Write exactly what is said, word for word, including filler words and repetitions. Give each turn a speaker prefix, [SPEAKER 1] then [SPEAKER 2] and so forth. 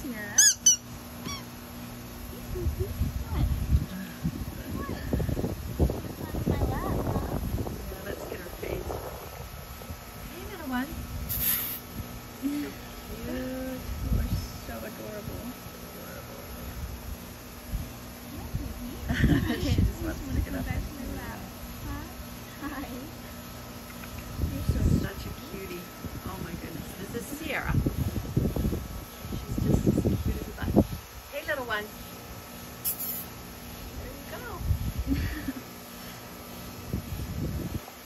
[SPEAKER 1] Sierra. One. So cute. You are so adorable. Adorable. She just wants to